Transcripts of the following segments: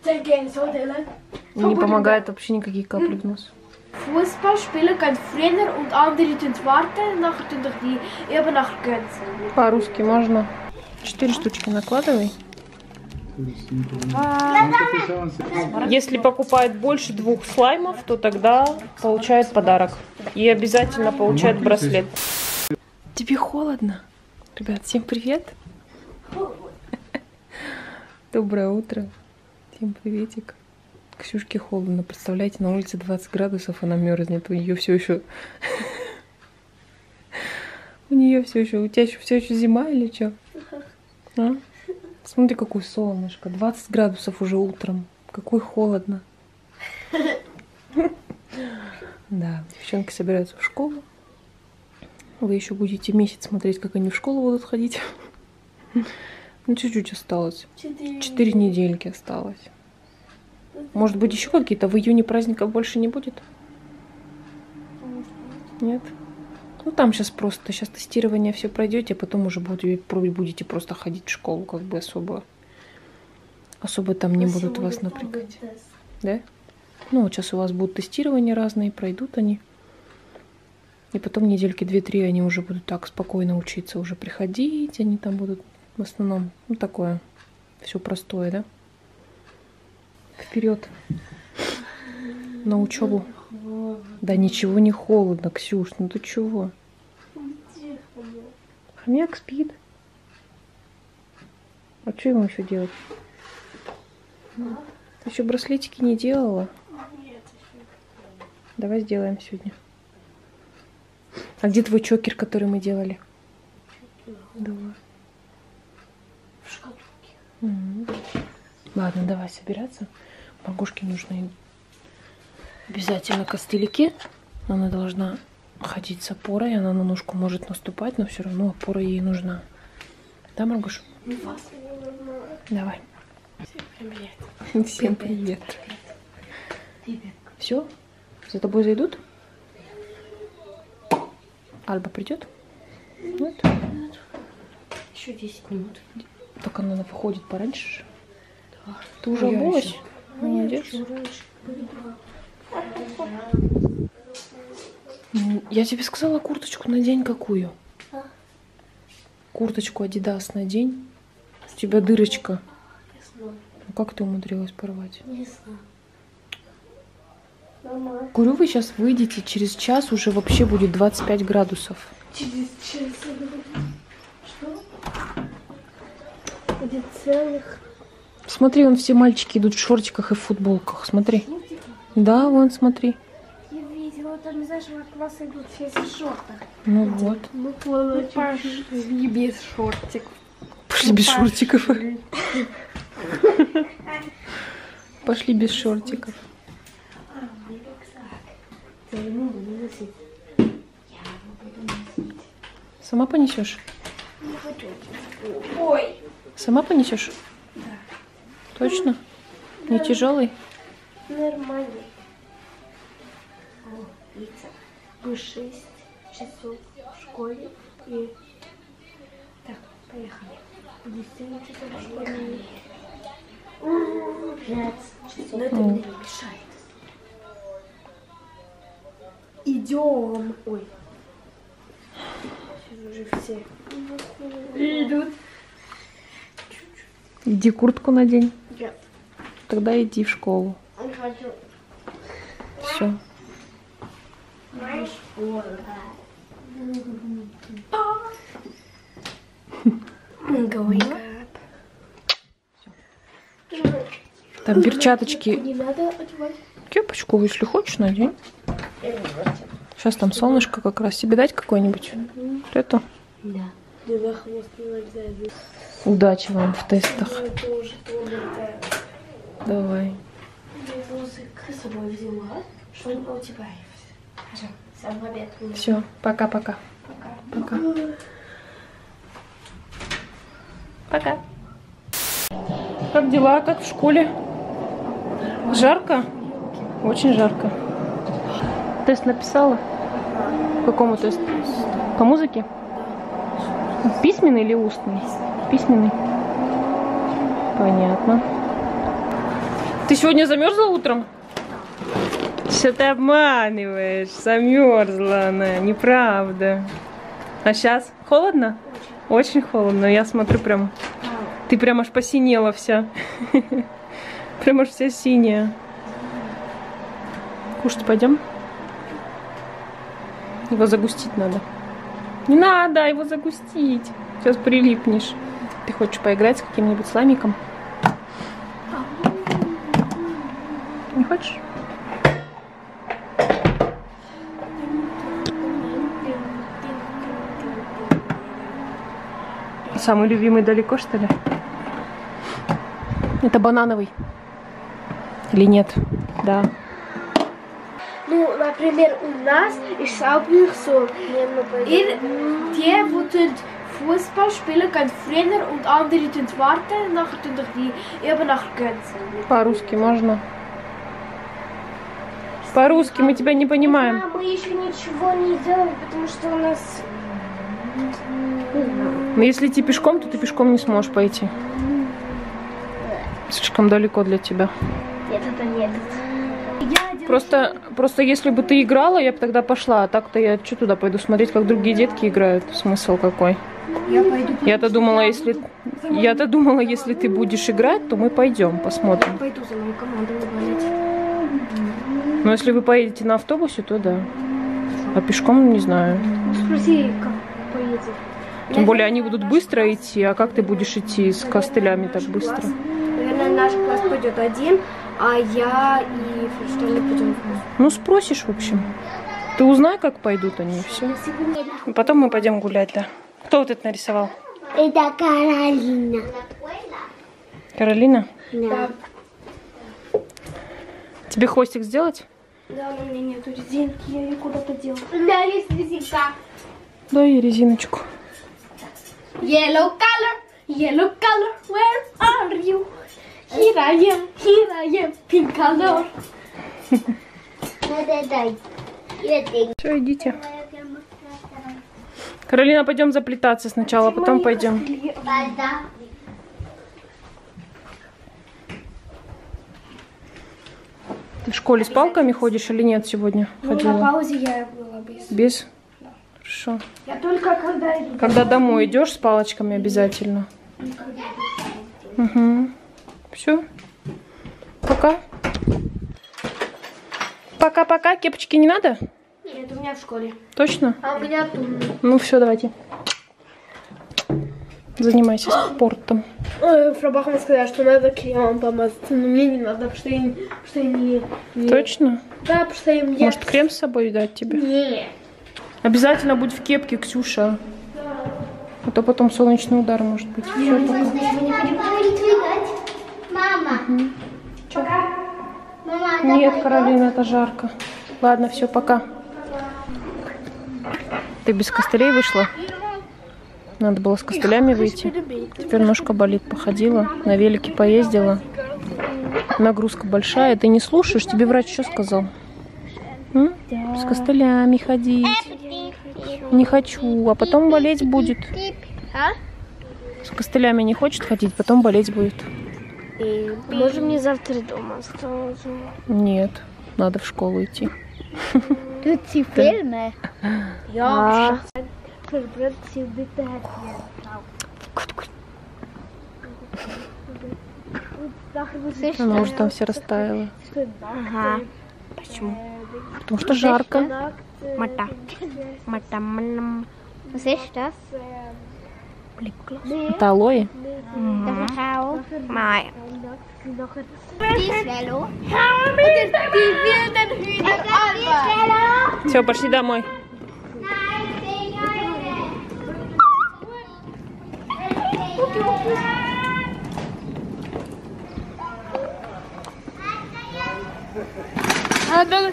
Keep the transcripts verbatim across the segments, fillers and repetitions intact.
Не помогает вообще никакие капли в нос. Fußball spielen gehen früher und andere tun warten, nachher tun die eben nachher gehen. По-русски можно. Четыре штучки накладывай. Если покупает больше двух слаймов, то тогда получает подарок. И обязательно получает браслет. Тебе холодно? Ребят, всем привет. Доброе утро. Всем приветик. Ксюшке холодно. Представляете, на улице двадцать градусов, она мерзнет. У нее все еще... У нее все еще... У тебя еще все еще зима или что? А? Смотри, какое солнышко. двадцать градусов уже утром. Какой холодно. Да, девчонки собираются в школу. Вы еще будете месяц смотреть, как они в школу будут ходить. Ну, чуть-чуть осталось. Четыре недельки осталось. Может быть, еще какие-то в июне праздников больше не будет? Нет? Ну, там сейчас просто, сейчас тестирование все пройдете, а потом уже будете, будете просто ходить в школу, как бы особо. Особо там не будут вас напрягать. Да? Ну, вот сейчас у вас будут тестирования разные, пройдут они. И потом недельки две-три они уже будут так спокойно учиться, уже приходить, они там будут в основном, ну, такое, все простое, да? Вперед на учебу. Да ничего не холодно, Ксюш, ну ты чего? Хомяк спит. А что ему еще делать? Ты еще браслетики не делала? Давай сделаем сегодня. А где твой чокер, который мы делали? Давай. В шкатулке. Угу. Ладно, давай собираться. Маргушке нужны обязательно костыляки. Она должна ходить с опорой. Она на ножку может наступать, но все равно опора ей нужна. Да, Маргуш? Давай. Всем привет. Всем привет. Привет. Все? За тобой зайдут? Альба придет? Нет? Еще десять минут. Так она выходит пораньше. Да. Ты уже обулась? Молодец. Я тебе сказала, курточку надень какую? А? Курточку Adidas надень. У тебя дырочка. Не знаю. Ну как ты умудрилась порвать? Не знаю. Мама. Говорю, вы сейчас выйдете, через час уже вообще будет двадцать пять градусов. Через час. Что? Будет целых... Смотри, вон все мальчики идут в шортиках и в футболках. Смотри. Да, вон, смотри. Я видела, там, знаешь, в класс идут все в шортах. Ну вот. Мы пошли без шортиков. Пошли без шортиков. Пошли без шортиков. Сама понесешь? Не хочу. Ой. Сама понесешь? Да. Точно? Не Да. тяжелый? Нормальный. О, видите, мы шесть часов в школе и... Так, поехали. Десять часов в школе. Пять часов. Но это мне не мешает. Идем. Ой. Сейчас уже все идут. Иди куртку надень. Нет. Тогда иди в школу. Не хочу. Все. Going up. Там перчаточки. Не надо одевать. Кепочку, если хочешь, надень. Сейчас там солнышко как раз. Себе дать какой-нибудь? Угу. Вот эту? Да. Удачи вам в тестах. Давай. Я с собой взяла. Что у тебя есть? Сам обед. Все, пока-пока. Пока. Пока. Пока. Как дела? Как в школе? Жарко? Очень жарко. Тест написала? По какому тесту? По музыке? Письменный или устный? Письменный. Понятно. Ты сегодня замерзла утром? Что ты обманываешь? Замерзла она, неправда. А сейчас холодно? Очень, Очень холодно. Я смотрю прям. Ты прям аж посинела вся. Прям аж вся синяя. Кушать пойдем? Его загустить надо. Не надо его загустить. Сейчас прилипнешь. Ты хочешь поиграть с каким-нибудь слаймиком? Не хочешь? Самый любимый далеко, что ли? Это банановый. Или нет? Да. Ну, например, у нас ist auch nicht so. Ihr, die, die Fußball spielen, gehen früher und andere tun warten, nachher tun die eben nachher gehen. По-русски можно? По-русски мы тебя не понимаем. Мы еще ничего не делали, потому что у нас... Но если идти пешком, то ты пешком не сможешь пойти. Слишком далеко для тебя. Нет, это нет. Просто, просто если бы ты играла, я бы тогда пошла. А так-то я что туда пойду смотреть, как другие детки играют? Смысл какой? Я пойду. Я-то думала, если я-то думала, если ты будешь играть, то мы пойдем, посмотрим. Я пойду за мою команду болеть. Но если вы поедете на автобусе, то да. А пешком не знаю. Спроси, как поедет. Тем более они будут быстро идти, а как ты будешь идти с костылями так быстро? Наверное, наш класс пойдет один, а я и фристайлер пойдем. Ну, спросишь, в общем. Ты узнай, как пойдут они, и все. И потом мы пойдем гулять, да. Кто вот это нарисовал? Это Каролина. Каролина? Да. Тебе хвостик сделать? Да, но у меня нету резинки, я ее куда-то делала. У меня есть резинка. Дай ей резиночку. Yellow color, yellow color, where are you? Here I am, here I am, pink color. Все, идите. Каролина, пойдем заплетаться сначала, потом пойдем. Ты в школе с палками ходишь или нет сегодня? Ну, ходила? на паузе я была без. Без? Да. Хорошо. Я только когда иду. Когда домой идешь с палочками обязательно. Угу. Все. Пока. Пока-пока. Кепочки не надо? Нет, у меня в школе. Точно? А у меня тут. Ну все, давайте. Занимайся спортом. Фрау Бахман сказала, что надо кремом помазаться, но мне не надо, потому что я, потому что я не, не... Точно? Да, потому что я... Может, крем с собой дать тебе? Нет. Обязательно будь в кепке, Ксюша. А то потом солнечный удар может быть. Все, пока. Мама. Угу. Пока. Мама, Нет, Каролина, это жарко. Ладно, все, пока. Ты без костылей вышла? Надо было с костылями выйти. Теперь ножка болит. Походила, на велике поездила. Нагрузка большая. Ты не слушаешь? Тебе врач что сказал? М? С костылями ходить. Не хочу, а потом болеть будет. С костылями не хочет ходить, потом болеть будет. Можем мне завтра дома остаться? Нет, надо в школу идти. Тут все фильмы? Я Она уже там все растаяла. Ага. Почему? Потому что жарко. Мата. Мата. Was ist das? Это алоэ. Nein. Все, пошли домой. А, да.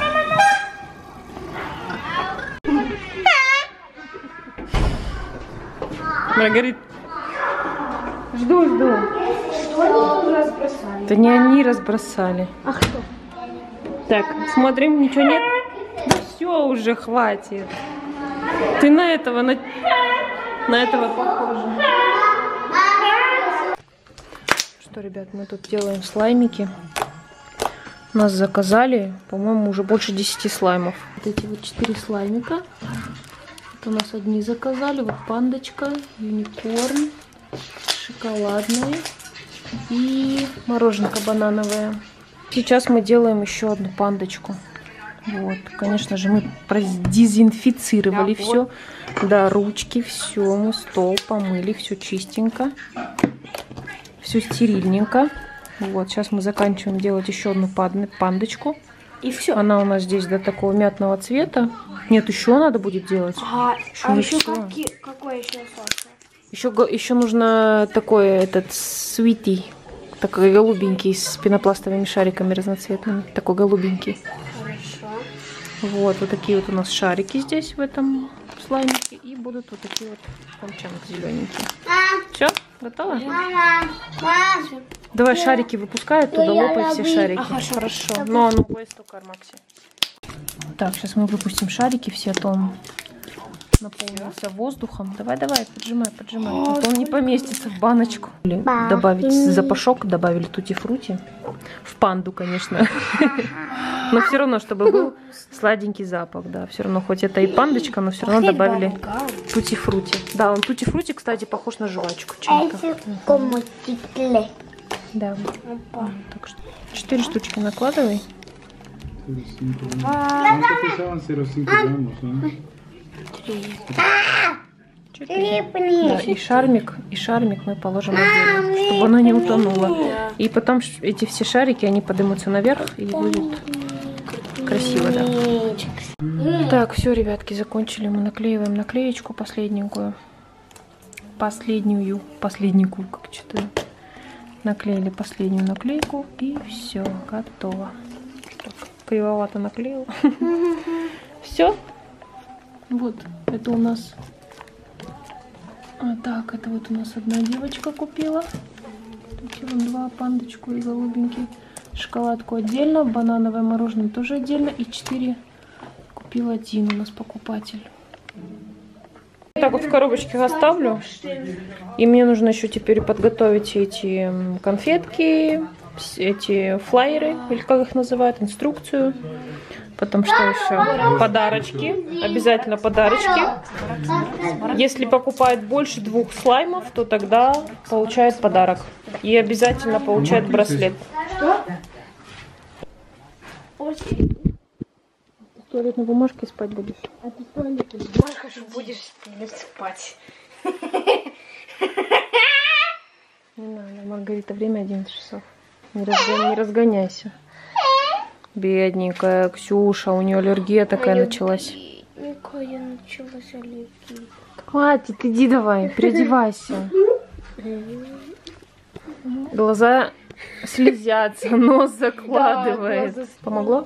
Маргарит. Жду, жду. Да не они разбросали. А кто? Так, смотрим, ничего нет. Да все уже, хватит. Ты на этого, на, на этого похожа. Что, ребят, мы тут делаем слаймики. Нас заказали, по-моему, уже больше десяти слаймов. Вот эти вот четыре слаймика. Это у нас одни заказали. Вот пандочка, юникорн, шоколадная и мороженка банановая. Сейчас мы делаем еще одну пандочку. Вот, конечно же, мы продезинфицировали да, все. Вот. Да, ручки, все, мы стол помыли, все чистенько. Все стерильненько. Вот, сейчас мы заканчиваем делать еще одну пандочку. И все. Она у нас здесь до такого мятного цвета. Нет, еще надо будет делать. А еще, а еще какие, какой еще сорт? Еще, еще нужно такой этот sweetie. Такой голубенький, с пенопластовыми шариками разноцветными. Такой голубенький. Хорошо. Вот, вот такие вот у нас шарики здесь в этом слаймике. И будут вот такие вот памчанки зелененькие. Все, готово? Мама, мама. Давай шарики выпускай оттуда, лопай все шарики. Ага, хорошо. Ну, а ну, поезд только Макси. Так, сейчас мы выпустим шарики все, а то он наполнился воздухом. Давай, давай, поджимай, поджимай. А то он не поместится в баночку. Добавить запашок, добавили тути-фрути. В панду, конечно. Но все равно, чтобы был сладенький запах, да. Все равно, хоть это и пандочка, но все равно добавили тути-фрути. Да, он тути-фрути, кстати, похож на жвачку чем-то. Да. Так что четыре штучки накладывай. Да, и шармик, и шармик мы положим отдельно, чтобы оно не утонуло. И потом эти все шарики, они поднимутся наверх, и будет красиво, да. Так, все, ребятки, закончили. Мы наклеиваем наклеечку последнюю. Последнюю, последнюю, как читаю. Наклеили последнюю наклейку, и все, готово. Так, кривовато наклеил. Все. Вот, это у нас... А, так, это вот у нас одна девочка купила. Такие вот два, пандочку и голубенький. Шоколадку отдельно, банановое мороженое тоже отдельно. И четыре купил один у нас покупатель. Так вот в коробочке оставлю. И мне нужно еще теперь подготовить эти конфетки, эти флайеры, или как их называют, инструкцию. Потом что еще? Подарочки. Обязательно подарочки. Если покупает больше двух слаймов, то тогда получает подарок. И обязательно получает браслет. Что? В туалетной бумажке спать будешь? А ты в туалетной бумажке будешь спать. Не надо, Маргарита, время одиннадцать часов. Не, разгоня, не разгоняйся. Бедненькая Ксюша, у нее аллергия такая аллергия. началась. Какая началась аллергия? Хватит, иди давай, переодевайся. Глаза слезятся, нос закладывает. Да, помогло?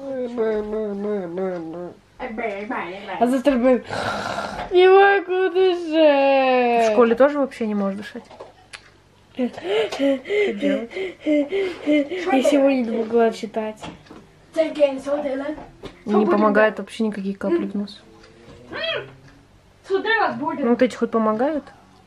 А завтра мы не могу дышать. В школе тоже вообще не можешь дышать? Я сегодня не могла читать. Не помогает вообще никакие капли в нос. Ну вот эти хоть помогают?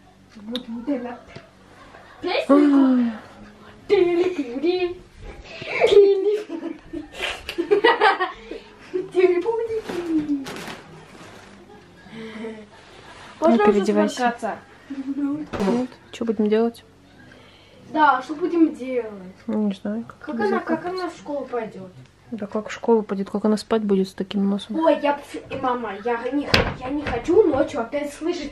Ну, переодевайся. Вот. Что будем делать? Да, что будем делать? Ну, не знаю. Как, как, она, как она в школу пойдет? Да как в школу пойдет, как она спать будет с таким носом? Ой, я, и мама, я не, я не хочу ночью опять слышать.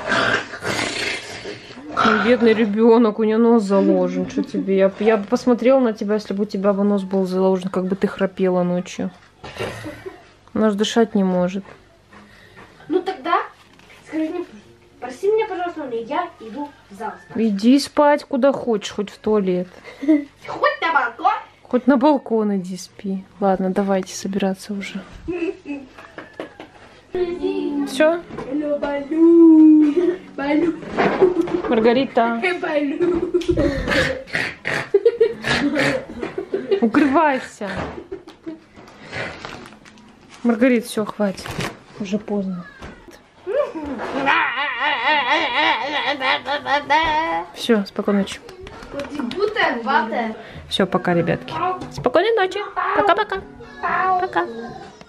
Ну, бедный ребенок, у нее нос заложен. Что тебе? Я, я бы посмотрела на тебя, если бы у тебя бы нос был заложен, как бы ты храпела ночью. Она же дышать не может. Ну тогда, скажи мне, прости меня, пожалуйста, но я иду в зал спать. Иди спать куда хочешь, хоть в туалет. Хоть на балкон? Хоть на балкон иди спи. Ладно, давайте собираться уже. Все? Маргарита. Укрывайся. Маргарита, все, хватит. Уже поздно. Все, спокойной ночи. Warte, warte. Все, пока, ребятки. Спокойной ночи. Пока-пока. Пока.